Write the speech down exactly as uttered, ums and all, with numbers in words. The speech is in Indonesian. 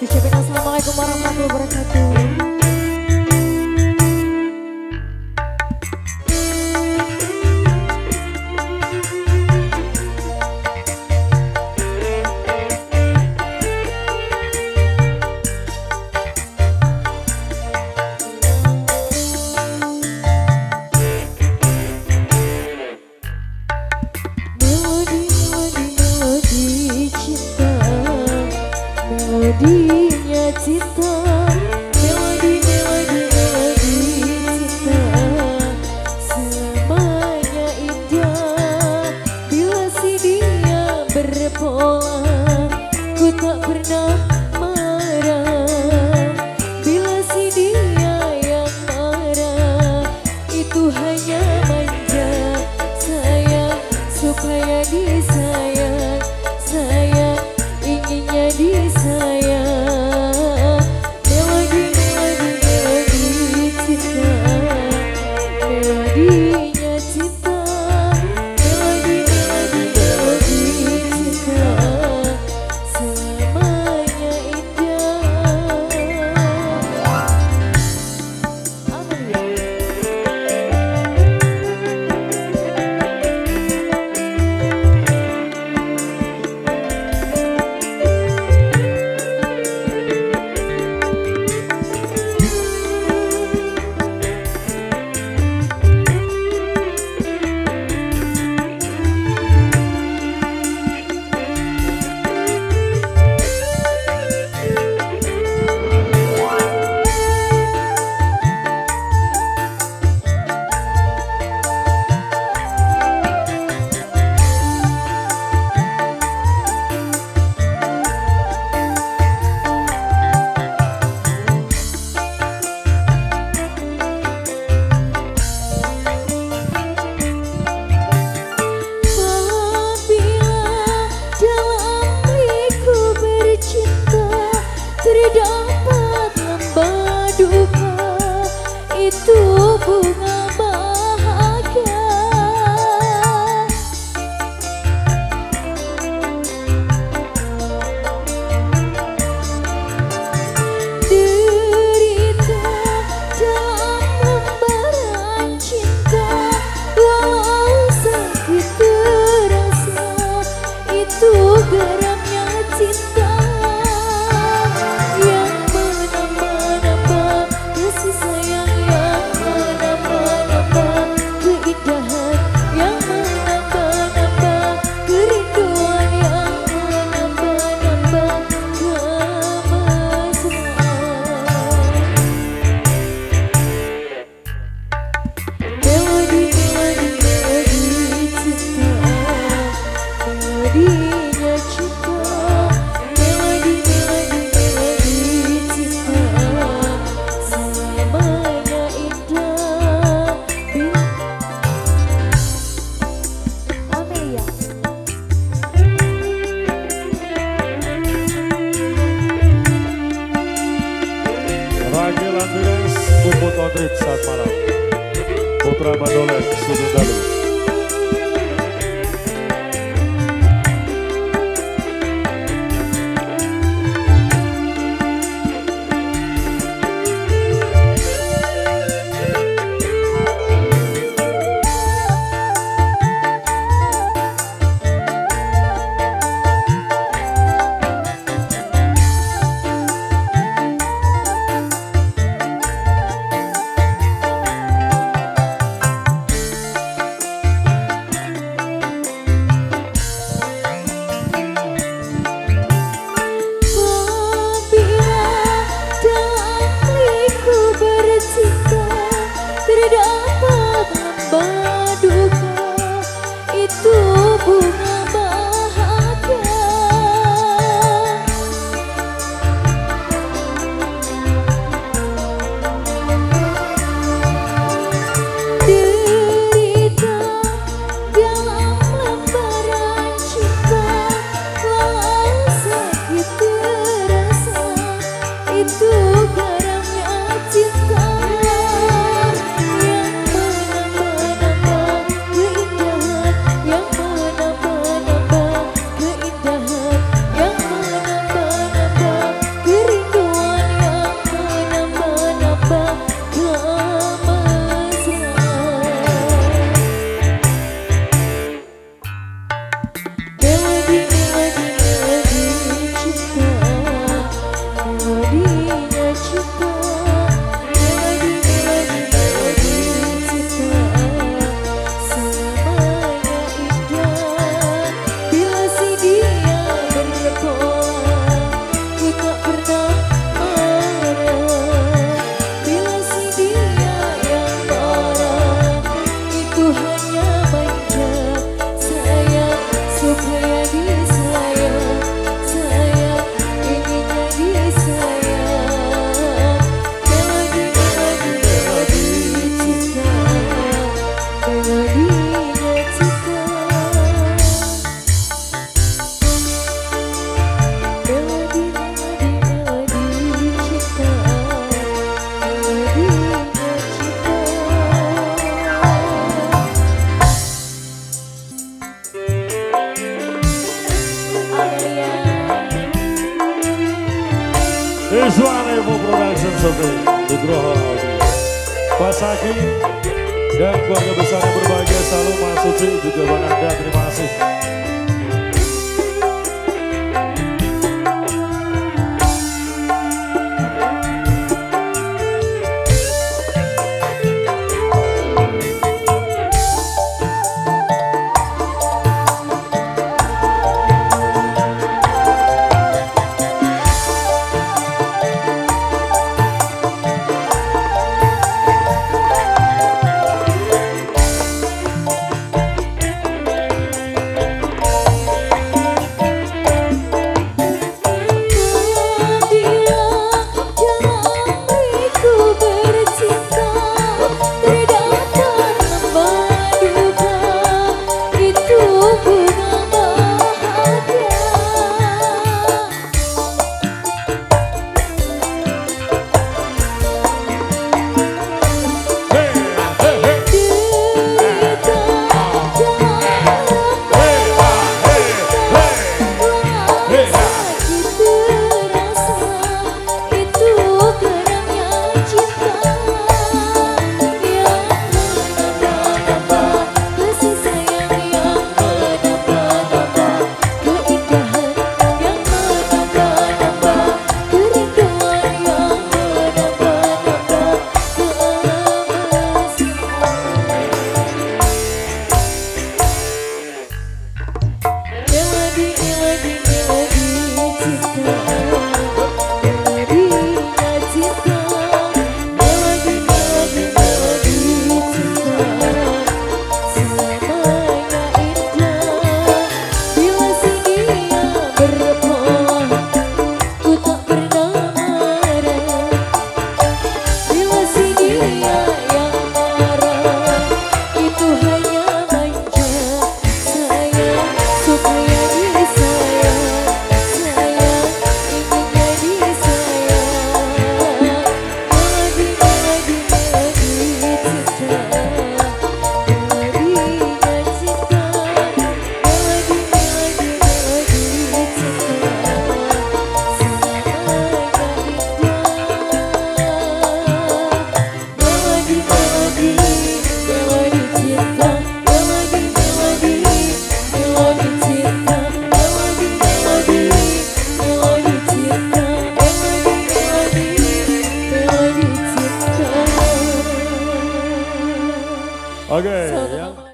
Ucapin assalamualaikum warahmatullahi wabarakatuh. Melodinya cinta, melodi, melodi, melodi cinta, selamanya indah. Bila si dia berpola, ku tak pernah marah. Bila si dia yang marah, itu hanya manja. Sayang supaya disayang, sayang inginnya disayang. Melodi, melodi, melodi cinta, melodinya cinta, melodi, melodi, melodi cinta, selamanya indah. Amin. Terdapat lembah duka, itu bunga bahagia. Derita dalam lembaran cinta, walau sakit terasa, itu garamnya cinta. Melodinya cinta, melodi, melodi, melodi cinta, selamanya indah. Amelia. Ragil Andres, Puput Ondrit, saat malam. Putra Mandolen, Sudut Dalu. Terdapat lembah duka, itu bunga bahagia. Derita dalam lembaran cinta, walau sakit terasa, itu garamnya cinta. Kerinduan Iswane Production Sofi Nugroho Audi Pak Saki dan keluarga besar yang berbahagia selalu Mas Suci juga Bang Anda, terima kasih. Oke, okay, yang